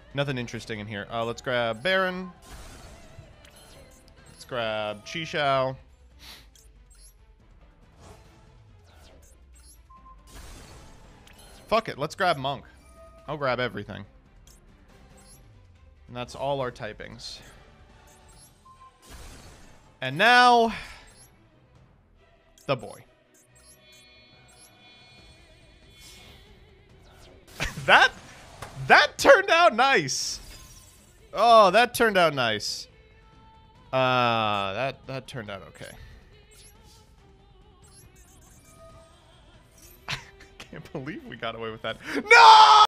Nothing interesting in here. Let's grab Baron. Let's grab Chi-Shao. Fuck it. Let's grab Monk. I'll grab everything. And that's all our typings. And now, the boy. That turned out nice. Oh, that turned out nice. That turned out okay. I can't believe we got away with that. No!